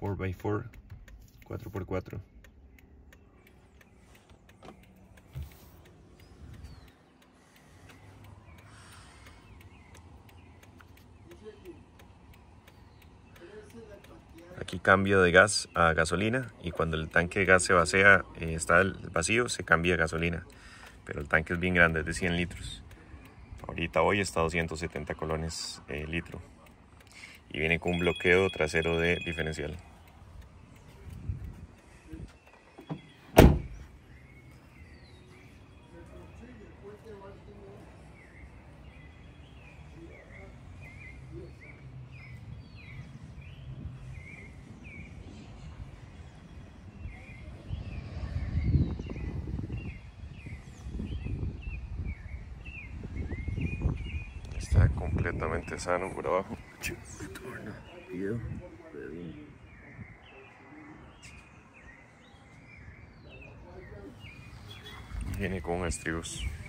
4x4, 4x4. Aquí cambia de gas a gasolina, y cuando el tanque de gas se vacía, está el vacío, se cambia a gasolina. Pero el tanque es bien grande, es de 100 litros. Ahorita hoy está a 270 colones litro. Y viene con un bloqueo trasero de diferencial. Está completamente sano por abajo. Viene con estribos.